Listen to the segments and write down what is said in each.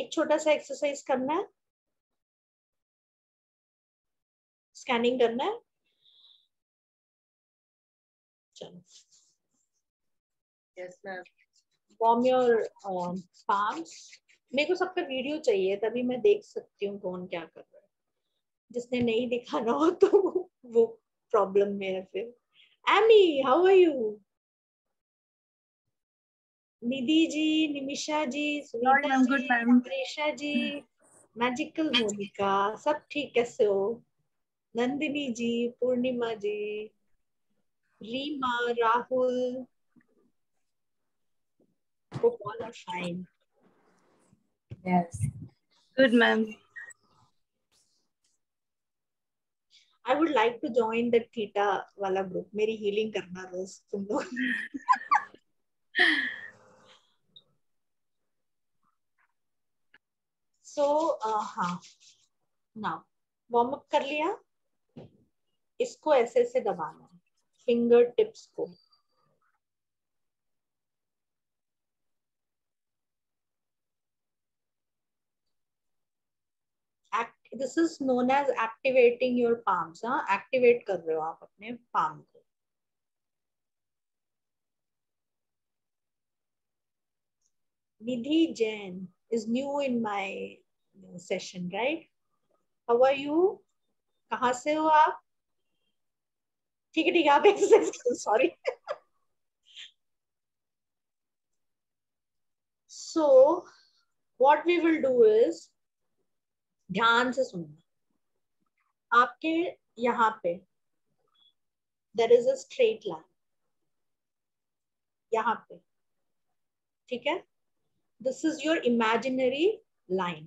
एक छोटा सा एक्सरसाइज करना है, स्कैनिंग करना है। चलो, yes ma'am. Warm your palms. मेरे को सबका वीडियो चाहिए, तभी मैं देख सकती हूँ कौन क्या कर रहा है। जिसने नहीं दिखाना हो तो वो प्रॉब्लम में है फिर। Amy, how are you? Nidhi ji, Nimisha ji, Sunita ji, Resha ji, magical Monika, सब ठीक? कैसे हो? नंदिनी जी, पूर्णिमा जी, Reema, Rahul, hope all are fine. Yes. Good ma'am. I would like to join the theta वाला group. मेरी healing करना रोज तुम लोग। So हाँ, now warm up कर लिया। इसको ऐसे ऐसे दबाना है, फिंगर टिप्स को। This is known as activating your palms. हाँ, activate कर रहे हो आप अपने palm को। Nidhi Jain is new in my session, right? How are you? कहाँ से हो आप? ठीक है आप एक्सरसाइज करो, sorry. So what we will do is, ध्यान से सुनना। आपके यहाँ पे there is a straight line, यहाँ पे, ठीक है? This is your imaginary line.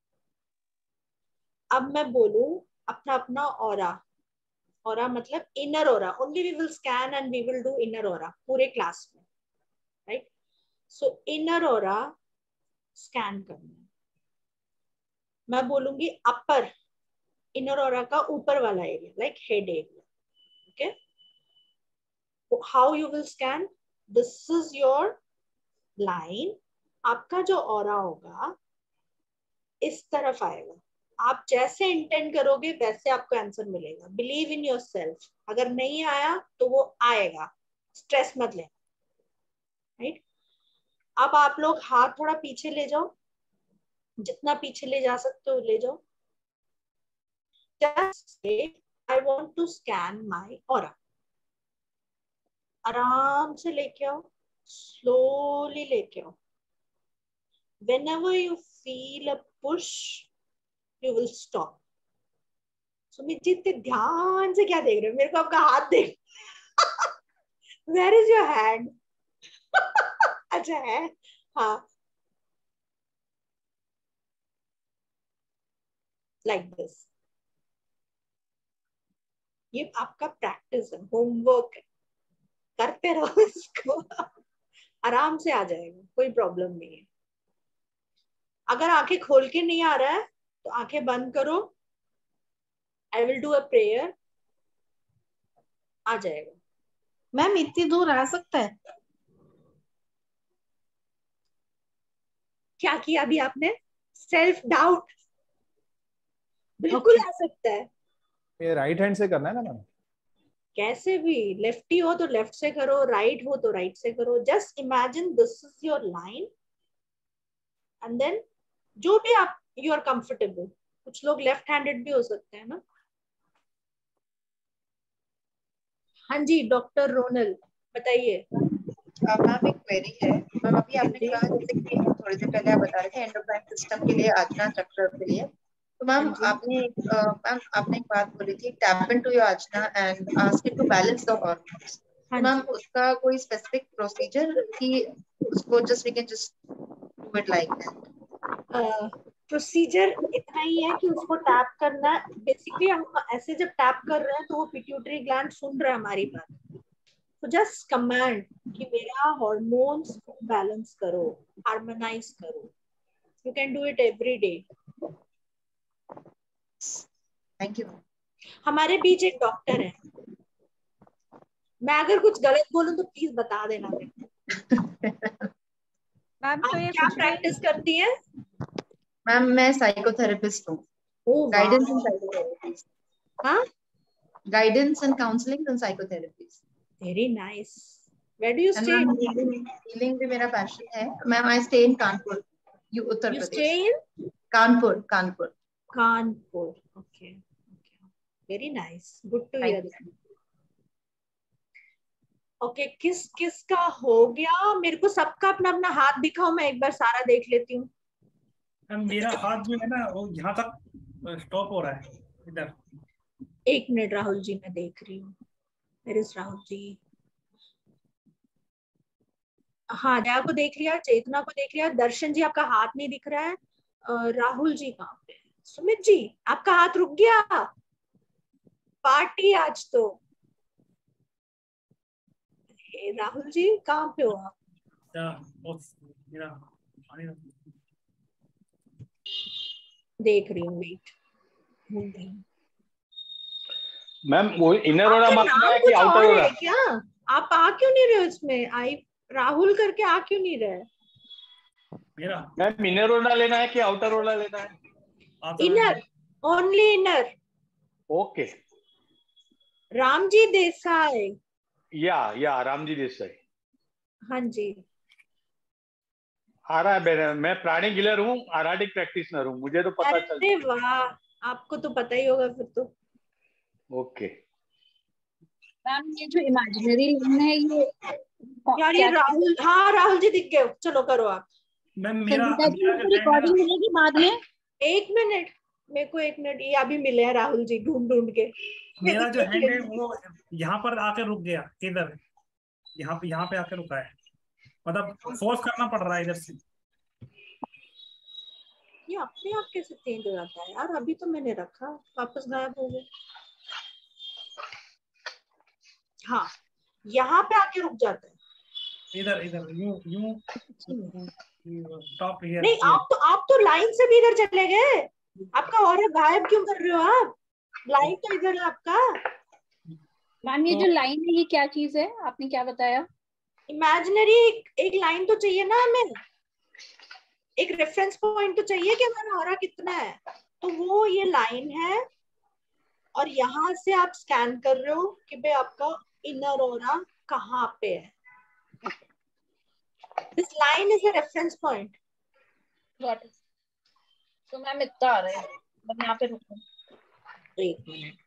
अब मैं बोलूं अपना अपना ऑरा, ऑरा मतलब inner aura, only we will scan and we will do inner aura पूरे क्लास में, right? So inner aura scan करना है। मैं बोलूंगी अपर, इनर ऑरा का ऊपर वाला area, like head area, okay? How you will scan? This is your line. आपका जो ऑरा होगा इस तरफ आएगा। आप जैसे इंटेंड करोगे वैसे आपको आंसर मिलेगा। Believe in yourself. अगर नहीं आया तो वो आएगा, स्ट्रेस मत लेना, राइट? अब आप लोग हाथ थोड़ा पीछे ले जाओ, जितना पीछे ले जा सकते हो ले जाओ। Just say I want to scan my aura. आराम से लेके आओ, स्लोली लेके आओ। Whenever you feel a push, you will stop. Sumit ji इतने ध्यान से क्या देख रहे हो? मेरे को आपका हाथ देख। Where is your hand? अच्छा है, हाँ, like this. ये आपका प्रैक्टिस है, होमवर्क है, करते रहो इसको। आराम से आ जाएगा, कोई प्रॉब्लम नहीं है। अगर आंखें खोल के नहीं आ रहा है तो आंखें बंद करो, I will do a prayer, आ जाएगा। मैम इतनी दूर आ सकता है? क्या किया अभी आपने? Self doubt. बिल्कुल आ सकता है। ये राइट हैंड से करना है ना मैम? कैसे भी, लेफ्टी हो तो लेफ्ट से करो, राइट हो तो राइट से करो। Just imagine this is your line and then जो भी आप, यू आर कंफर्टेबल। कुछ लोग लेफ्ट हैंडेड भी हो सकते हैं ना। हाँ जी, डॉक्टर रोनल बताइए। मैम एक क्वेरी है। मैम अभी आपने कहा जैसे कि थोड़ी देर पहले आप बता रहे थे एंडोक्राइन सिस्टम के लिए, आजना चक्र के लिए, तो मैम आपने एक बात बोली थी, tap into your ajna and ask it to balance the hormones. Ma'am उसका कोई स्पेसिफिक प्रोसीजर कि उसको just we can just do it like that? Procedure इतना ही है कि उसको टैप करना है। बेसिकली हम ऐसे जब टैप कर रहे हैं तो वो पिट्यूटरी ग्लैंड सुन रहा है हमारी बात, तो जस्ट कमांड कि मेरा हार्मोन्स को बैलेंस करो, हार्मोनाइज करो। You can do it every day. Thank you. हमारे बीच एक डॉक्टर है, मैं अगर कुछ गलत बोलूं तो प्लीज बता देना मेरे को। मैम तो ये क्या प्रैक्टिस करती हैं? मैम मैं साइकोथेरेपिस्ट हूँ, Oh guidance and wow. Psychotherapist, Huh? Guidance and counselling and psychotherapist. Very nice. Where do you and stay? Ma'am healing भी मेरा पैशन है। Ma'am I stay in Kanpur, Uttar You Pradesh. stay in Kanpur, Kanpur. Kanpur. Okay. Okay. Very nice. Good to hear Thank that. Okay किस किस का हो गया? मेरे को सबका अपना अपना हाथ दिखाओ, मैं एक बार सारा देख लेती हूँ। मेरा हाथ जो है ना वो यहाँ तक स्टॉप हो रहा है इधर। एक मिनट राहुल जी, मैं देख रही हूँ। Where is Rahul ji? हाँ, दया को देख लिया, चेतना को देख लिया, दर्शन जी आपका हाथ नहीं दिख रहा है। राहुल जी कहाँ पे? सुमित जी आपका हाथ रुक गया। पार्टी आज तो। राहुल जी कहाँ पे हो आप? देख रही हूँ, वेट। मैम वो इनर ओरा मांगना है कि कुछ आउटर और ओरा? है क्या? आप आ क्यों नहीं रहे हो इसमें? आई राहुल करके आ क्यों नहीं रहे? मेरा मैम इनर ओरा लेना है कि आउटर ओरा लेना है? Inner, only inner. Okay. Ramji Desai. या रामजी देसाई। हाँ जी। आ रहा है। मैं प्राणी गिलर हूँ, आराटिक प्रैक्टिशनर हूँ, मुझे तो पता चल। अरे वाह, आपको तो पता ही होगा फिर तो। ओके मैम ये जो इमेजिनरी लाइन है ये यार ये राहुल, हाँ राहुल जी दिख गए। चलो करो आप। मैम मेरा रिकॉर्डिंग मिलेगी बाद में। एक मिनट, मेरे को एक मिनट, ये अभी मिले हैं राहुल जी ढूंढ ढूंढ के। मेरा जो हैंड है वो यहाँ पर आके रुक गया, इधर यहाँ पे आके रुका है, मतलब फोर्स करना पड़ रहा है इधर से। ये अपने आप कैसे चेंज हो जाता है यार? अभी तो मैंने रखा, वापस गायब हो गया। हाँ, यहाँ पे आके रुक जाता है। इधर यूं स्टॉप हियर। नहीं, आप तो लाइन से भी इधर चले गए। आपका और गायब क्यों कर रहे हो आप? लाइन तो इधर है आपका। मैम ये जो लाइन है ये क्या चीज है, आपने क्या बताया? इमेजिनरी एक लाइन तो चाहिए ना हमें, एक रेफरेंस पॉइंट तो चाहिए कि हमारा ऑरा कितना है। तो वो ये लाइन है, और यहाँ से आप स्कैन कर रहे हो कि भाई आपका इनर ऑरा कहाँ पे है। This line is a reference point. Got it. तो मैम इतना आ रहा है, मैं यहाँ पे रुकूं? एक मिनट।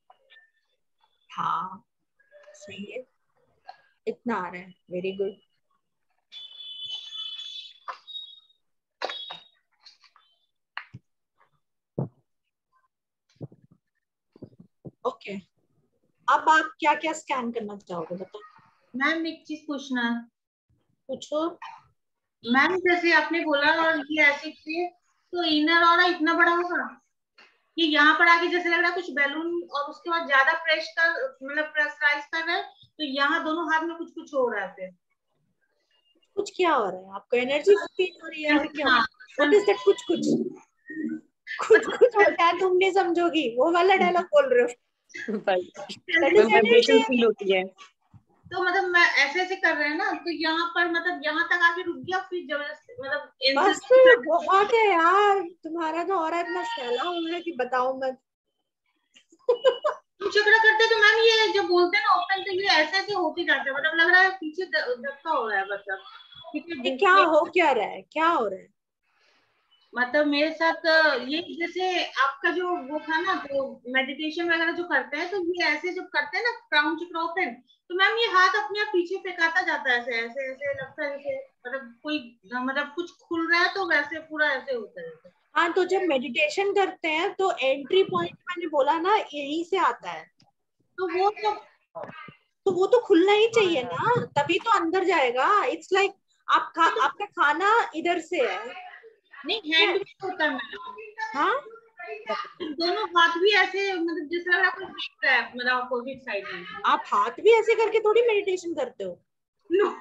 हाँ सही है, इतना आ रहा है। Very good. ओके, अब आप क्या क्या स्कैन करना चाहोगे बताओ। मैम एक चीज पूछना है। पूछो। मैम जैसे आपने बोला और ये ऐसे किए तो इनर ऑरा इतना बड़ा होगा कि यहाँ पर आके जैसे लग रहा है कुछ बैलून, और उसके बाद ज्यादा प्रेशराइज कर रहे हैं तो यहाँ दोनों हाथ में कुछ कुछ हो रहा है। फिर कुछ क्या हो रहा है? आपको एनर्जी फील हो रही है? क्या व्हाट इज दैट? कुछ कुछ होता है, तुम नहीं समझोगी। वो वाला डायलॉग बोल रहे हो। वाइब्रेशन फील होती है। तो मतलब मैं ऐसे कर रहे हैं ना, तो यहाँ पर मतलब यहाँ तक आके रुक गया, फिर जबरदस्ती मतलब बस फिर बहुत है यार, तुम्हारा तो और इतना फैला हुआ है कि बताओ मत। चक्रा करते तो मैम ये जो बोलते हैं ना ओपन, तो ये ऐसे होके जाते हैं, मतलब लग रहा है पीछे धक्का हो रहा है। मतलब क्या हो क्या रहा है? क्या हो रहा है? मतलब मेरे साथ ये जैसे आपका जो वो था ना, तो मेडिटेशन वगैरह जो करते हैं, तो ये ऐसे जब करते हैं ना क्राउन चक्र ओपन, तो मैम ये हाथ अपने आप पीछे फेंकाता जाता है। ऐसे ऐसे ऐसे लगता है जैसे मतलब कोई मतलब कुछ खुल रहा है, तो वैसे पूरा ऐसे होता है। हाँ, तो जब मेडिटेशन करते हैं तो एंट्री पॉइंट मैंने बोला ना यहीं से आता है, तो वो तो खुलना ही चाहिए ना, तभी तो अंदर जाएगा। इट्स लाइक आपका खाना इधर से है। नहीं, हैंड भी होता है। हाँ, दोनों हाथ भी ऐसे मतलब जिस तरह आप देख रहे हैं, मतलब अपोजिट साइड में आप हाथ भी ऐसे करके थोड़ी मेडिटेशन करते हो। नो,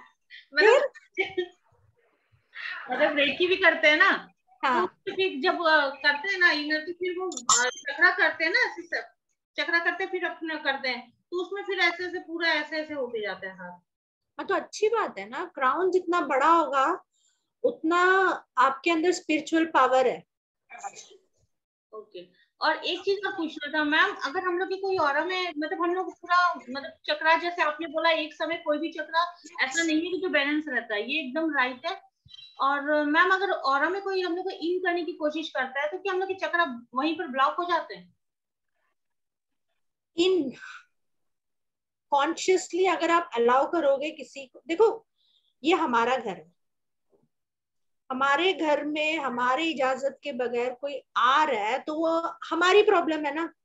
मतलब रेकी भी करते हैं ना। हाँ, तो फिर जब करते हैं ना इनर, तो फिर वो चक्रा करते हैं ना, ऐसे सब चक्रा करते फिर अपना करते हैं, तो उसमें फिर ऐसे ऐसे पूरा ऐसे ऐसे होते जाते हैं हाथ। तो अच्छी बात है ना। क्राउन जितना बड़ा होगा उतना आपके अंदर स्पिरिचुअल पावर है। ओके। और एक चीज और पूछना था मैम, अगर हम लोग की कोई ऑरा में मतलब हम लोग पूरा मतलब चक्रा, जैसे आपने बोला एक समय कोई भी चक्रा ऐसा नहीं है कि जो बैलेंस रहता है, ये एकदम राइट है। और मैम अगर ऑरा में कोई हम लोग को इन करने की कोशिश करता है तो क्या हम लोग के चक्रा वहीं पर ब्लॉक हो जाते हैं? इन कॉन्शियसली अगर आप अलाउ करोगे किसी को, देखो ये हमारा घर है, हमारे घर में हमारी इजाजत के बगैर कोई आ रहा है तो वो हमारी प्रॉब्लम है ना,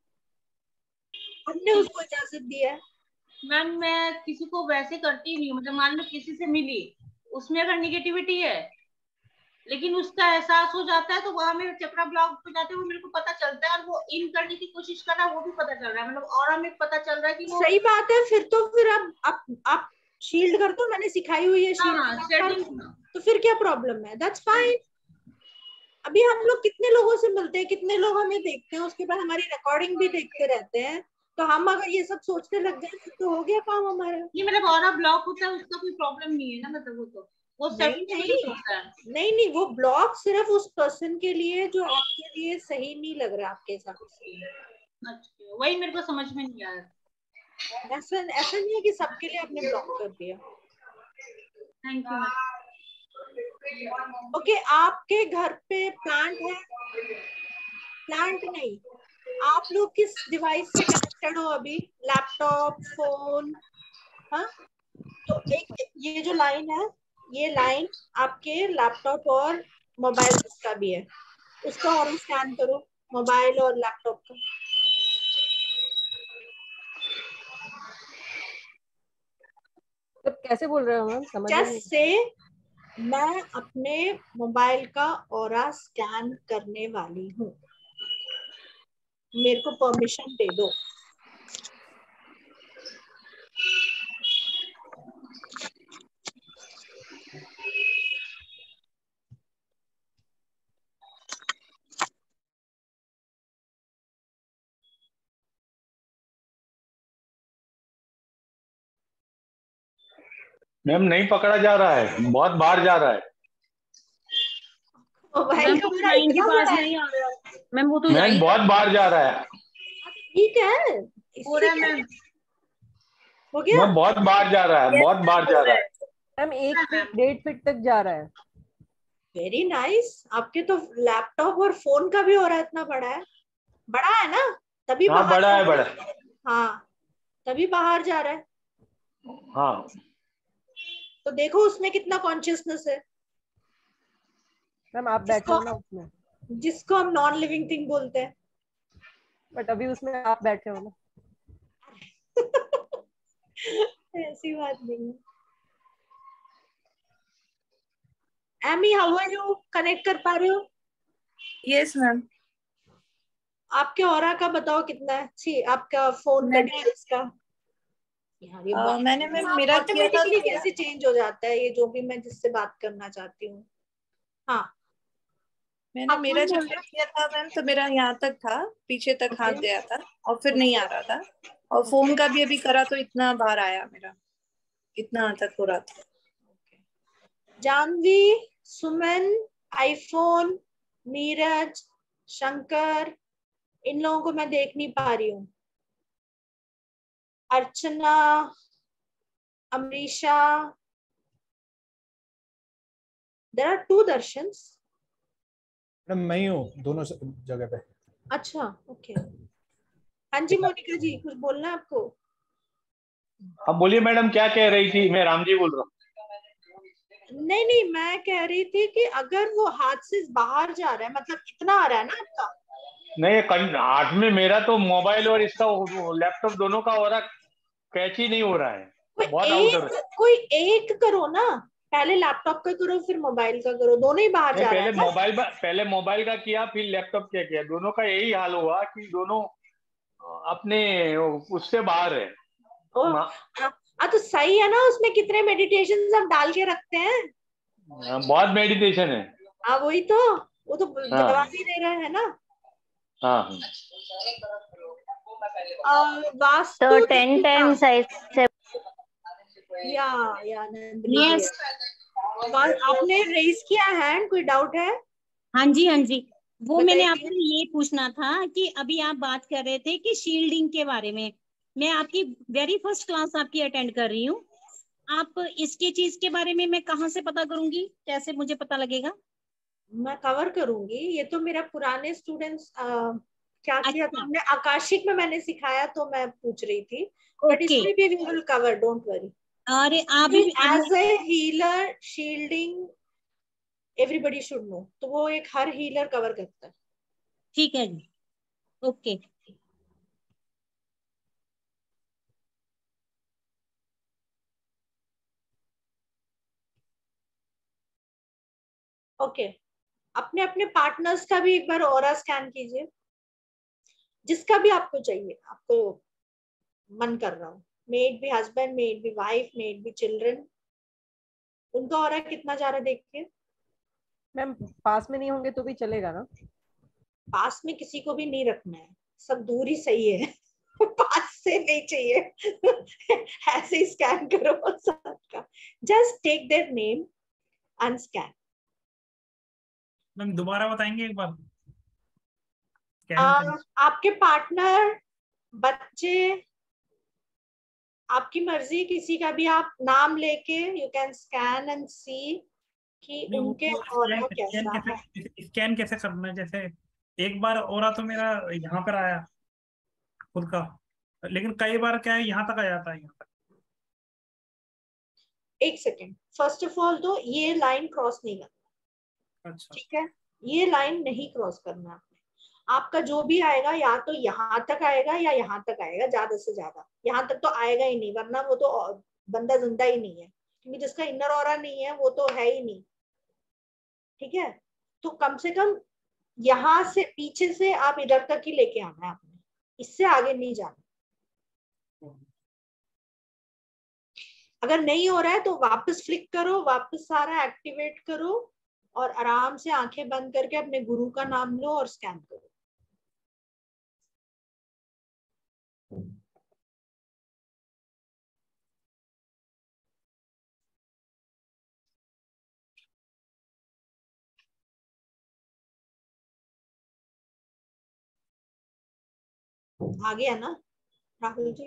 हमने उसको इजाजत दी है। मैम मैं किसी को वैसे करती नहीं हूँ, मतलब मान लो किसी से मिली, उसमें अगर निगेटिविटी है लेकिन उसका एहसास हो जाता है तो वहां मेरे चक्रा ब्लॉक हो जाते हैं, वो मेरे को पता चलता है, और वो इन करने की कोशिश कर रहा है वो भी पता चल रहा है, मतलब ऑरा में पता चल रहा है कि वो सही बात है। फिर आप शील्ड कर दो, मैंने सिखाई हुई है हाँ, शील्ड, setting। तो फिर क्या प्रॉब्लम है, दैट्स फाइन। अभी हम लोग कितने लोगों से मिलते हैं, कितने लोग हमें देखते हैं, उसके बाद हमारी रिकॉर्डिंग भी देखते रहते हैं, तो हम अगर ये सब सोचने लग जाए फिर तो हो गया काम हमारा। ये मतलब ऑरा ब्लॉक होता है उसका कोई प्रॉब्लम नहीं है ना, मतलब वो नहीं सेटिंग होता है। नहीं, वो ब्लॉक सिर्फ उस पर्सन के लिए जो आपके लिए सही नहीं लग रहा आपके हिसाब से। अच्छा, वही मेरे को समझ में नहीं आया। ऐसा नहीं है कि सबके लिए आपने ब्लॉक कर दिया। Thank you. ओके, आपके घर पे प्लांट है? प्लांट नहीं, आप लोग किस डिवाइस से कनेक्टेड हो अभी? Laptop, phone? हाँ, तो एक ये जो लाइन है, ये लाइन आपके लैपटॉप और मोबाइल का भी है, उसका और स्कैन करो, मोबाइल और लैपटॉप का। तो कैसे बोल रहे हो मैम, समझ में नहीं। जस्ट से मैं अपने मोबाइल का ऑरा स्कैन करने वाली हूँ, मेरे को परमिशन दे दो। मैम नहीं पकड़ा जा रहा है, बहुत बाहर जा रहा है। मोबाइल का बड़ा लाइन के इतना पास बड़ा नहीं आ रहा है मैम, वो तो मैम बहुत बाहर जा रहा है। ठीक है, हो रहा है मैम। हो गया। मैम बहुत बाहर जा रहा है, बहुत बाहर जा रहा है। मैम 1 फीट 1.5 फीट तक जा रहा है। वेरी नाइस, आपके तो लैपटॉप और फोन का भी हो रहा है, इतना बड़ा है ना, तभी हाँ बाहर बड़ा है, जा बड़ा रहा है। हाँ, तभी बाहर जा रहा है। हाँ। तो देखो उसमें कितना कॉन्शियसनेस है। मैम आप बैठे हो ना उसमें, जिसको हम नॉन लिविंग थिंग बोलते हैं। बट अभी उसमें आप बैठे हो ना। ऐसी बात नहीं है। Amy, how are you? Connect कर पा रहे हो? Yes ma'am. आपके ऑरा का बताओ कितना है? सी आपका फोन का, डिवाइस का। यार ये मैंने मैम मेरा किया था ऑटोमेटिकली तो कैसे चेंज हो जाता है ये, जो भी मैं जिससे बात करना चाहती हूँ। हाँ, मैंने आप मेरा कौन जब बोल रहे किया था मैम तो मेरा यहाँ तक था, पीछे तक हाथ Okay. गया था और फिर नहीं आ रहा था। और फोन का भी अभी करा तो इतना बार आया, मेरा इतना तक हो रहा था। जानवी, सुमन, आईफोन, नीरज, शंकर, इन लोगों को मैं देख नहीं पा रही हूँ। Archana, Amrisha, there are 2 Darshans. Madam मैं ही हूँ दोनों जगह पे। अच्छा, ओके। हाँ जी मोनिका जी, कुछ बोलना है आपको? अब बोलिए मैडम, क्या कह रही थी? मैं राम जी बोल रहा हूँ। नहीं, मैं कह रही थी कि अगर वो हाथ से बाहर जा रहा है, मतलब इतना आ रहा है ना आपका। नहीं, हाथ में मेरा तो मोबाइल और इसका लैपटॉप दोनों का हो रहा, कैच ही नहीं हो रहा है, बहुत आउटर है। कोई एक करो ना, पहले लैपटॉप का करो फिर मोबाइल का करो, दोनों ही बाहर जा रहा है। पहले मोबाइल का किया फिर लैपटॉप का किया, दोनों का यही हाल हुआ कि दोनों अपने उससे बाहर है। तो सही है ना, उसमें कितने मेडिटेशन हम डाल के रखते हैं। बहुत मेडिटेशन है। हाँ वही तो, वो तो जवाब ही दे रहे हैं ना। हाँ, वास्तु तो 10 times ऐसे। या नंदिनी, आपने रेज किया हैंड, कोई डाउट है? हाँ जी हाँ जी। वो मैंने आपसे ये पूछना था कि अभी आप बात कर रहे थे कि शील्डिंग के बारे में। मैं आपकी वेरी फर्स्ट क्लास आपकी अटेंड कर रही हूँ। आप इसकी चीज के बारे में मैं कहाँ से पता करूंगी, कैसे मुझे पता लगेगा? मैं कवर करूंगी। ये तो मेरा पुराने स्टूडेंट्स क्या किया था हमने, आकाशिक में मैंने सिखाया तो मैं पूछ रही थी, बट इसमें भी we will cover, don't worry. अरे आप भी as a healer shielding everybody should know, तो वो एक हर हीलर कवर करता है। ठीक है जी, ओके। ओके, अपने अपने पार्टनर्स का भी एक बार ऑरा स्कैन कीजिए, जिसका भी आपको चाहिए, आपको मन कर रहा हो, मेड भी हस्बैंड, मेड भी वाइफ, मेड भी चिल्ड्रन, उनका ऑरा कितना जा रहा है देखिए। मैम पास में नहीं होंगे तो भी चलेगा ना? पास में किसी को भी नहीं रखना है, सब दूर ही सही है। पास से नहीं चाहिए। ऐसे ही स्कैन करो सबका, just take their name and scan. Ma'am दोबारा बताएंगे एक बार? आपके पार्टनर, बच्चे, आपकी मर्जी, किसी का भी आप नाम लेके you can scan and see कि उनके ऑरा कैसा है। स्कैन कैसे करना है? जैसे एक बार ऑरा तो मेरा यहाँ पर आया खुद का, लेकिन कई बार क्या है यहाँ तक आ जाता है, यहाँ तक। एक सेकेंड, फर्स्ट ऑफ ऑल तो ये लाइन क्रॉस नहीं करना। अच्छा, ठीक है, ये लाइन नहीं क्रॉस करना आपने। आपका जो भी आएगा या तो यहाँ तक आएगा या यहाँ तक आएगा, ज्यादा से ज्यादा यहाँ तक तो आएगा ही नहीं, वरना वो तो बंदा जिंदा ही नहीं है, क्योंकि जिसका इनर ऑरा नहीं है वो तो है ही नहीं। ठीक है, तो कम से कम यहाँ से पीछे से आप इधर तक ही लेके आना है आपने, इससे आगे नहीं जाना। अगर नहीं हो रहा है तो वापस फ्लिक करो, वापस सारा एक्टिवेट करो और आराम से आंखें बंद करके अपने गुरु का नाम लो और स्कैन करो। आ गया ना राहुल जी?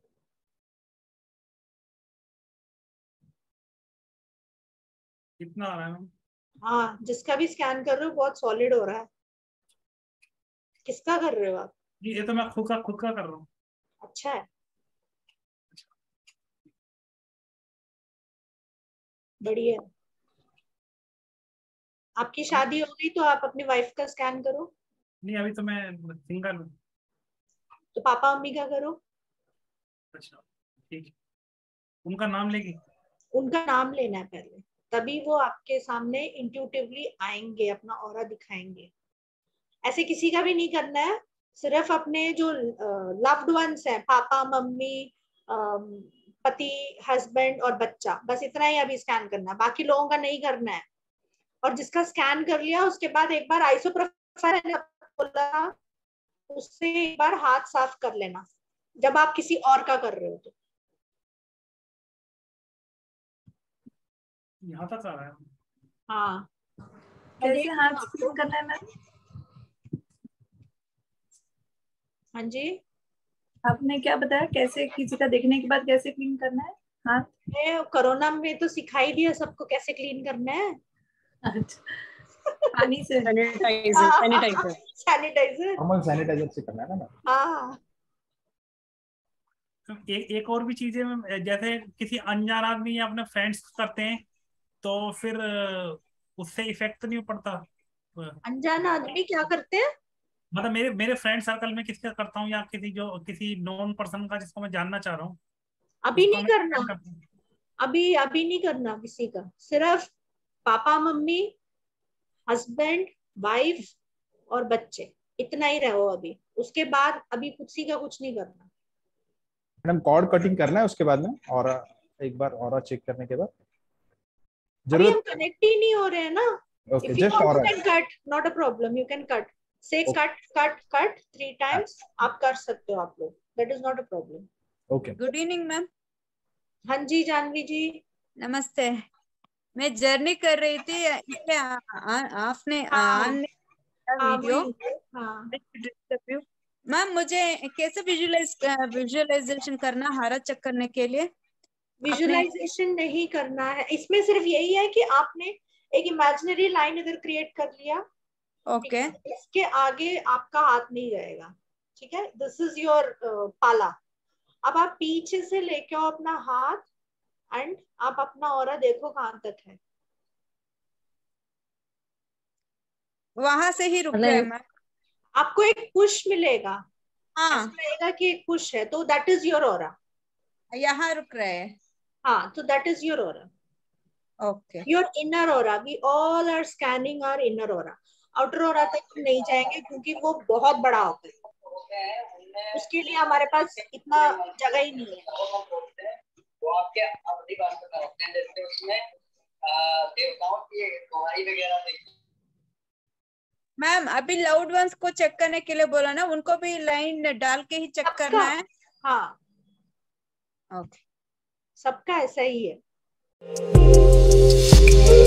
कितना आ रहा है? हाँ, जिसका भी स्कैन कर रहे हो बहुत सॉलिड हो रहा है। किसका कर रहे हो आप? ये तो मैं खुद का कर रहा हूँ। अच्छा है, बढ़िया। आपकी शादी हो गई तो आप अपनी वाइफ का स्कैन करो। नहीं, अभी तो मैं सिंगल हूँ। तो पापा मम्मी का करो। अच्छा ठीक है, उनका नाम लेगी? उनका नाम लेना है पहले, तभी वो आपके सामने इंट्यूटिवली आएंगे, अपना ऑरा दिखाएंगे। ऐसे किसी का भी नहीं करना है, सिर्फ अपने जो लव्ड वंस हैं, पापा मम्मी, पति, हस्बैंड और बच्चा, बस इतना ही अभी स्कैन करना है, बाकी लोगों का नहीं करना है। और जिसका स्कैन कर लिया उसके बाद एक बार आइसोप्रोफाइल बोला, उससे एक बार हाथ साफ कर लेना जब आप किसी और का कर रहे हो तो। यहाँ तक आ रहा है? हाँ, कैसे हाथ साफ करना है मैम? हाँ जी, आपने क्या बताया, कैसे किसी का देखने के बाद कैसे क्लीन करना है हाथ? कोरोना में तो सिखाई दिया सबको कैसे क्लीन करना है। अच्छा, पानी से, सैनिटाइजर नॉर्मल सैनिटाइजर से करना है ना। हाँ, एक और भी चीजें जैसे किसी अनजान आदमी या अपने फ्रेंड्स करते हैं तो फिर उससे इफेक्ट नहीं पड़ता? अनजान आदमी क्या करते हैं? मतलब मेरे फ्रेंड सर्कल में किसका करता हूँ, या किसी नॉन पर्सन का जिसको मैं जानना चाह रहा हूँ, अभी नहीं करना, अभी नहीं करना किसी का, सिर्फ पापा मम्मी, हस्बैंड, वाइफ और बच्चे, इतना ही रहो अभी। उसके बाद अभी किसी का कुछ नहीं करना। मैडम कॉर्ड कटिंग करना है उसके बाद में, और एक बार ऑरा चेक करने के बाद अभी हम कनेक्ट ही नहीं हो रहे हैं ना। Okay, if you just want, aura. you can cut, not a problem, you can cut, say cut 3 times, आप कर सकते हो आप लोग, that is not a problem. Okay. Good evening ma'am. हाँ जी जानवी जी, नमस्ते। मैं जर्नी कर रही थी, इसलिए आपने वीडियो। हाँ मैम मुझे कैसे विजुअलाइजेशन करना हारत चेक करने के लिए? विजुअलाइजेशन नहीं करना है इसमें, सिर्फ यही है कि आपने एक इमेजिनरी लाइन इधर क्रिएट कर लिया। ओके। इसके आगे आपका हाथ नहीं जाएगा, ठीक है। दिस इज योर पाला। अब आप पीछे से लेके आओ अपना हाथ एंड आप अपना ऑरा देखो कहाँ तक है। वहां से ही रुक गए मैम। आपको एक पुश मिलेगा, हाँ ऐसा लगेगा कि एक पुश है, तो दैट इज योर ऑरा। यहाँ रुक रहे हैं। हाँ, तो that is your aura. Okay. Your inner aura, we all are scanning our inner aura. Outer aura तक नहीं जाएंगे क्योंकि वो बहुत बड़ा होता है, उसके लिए हमारे पास इतना जगह ही नहीं है। वो आपके अपनी बात करते हैं, जैसे उसमें देवताओं की दोहाई वगैरह देखी। मैम अभी लाउड वंस को चेक करने के लिए बोला ना, उनको भी लाइन डाल के ही चेक करना है? हाँ ओके। सबका ऐसा ही है।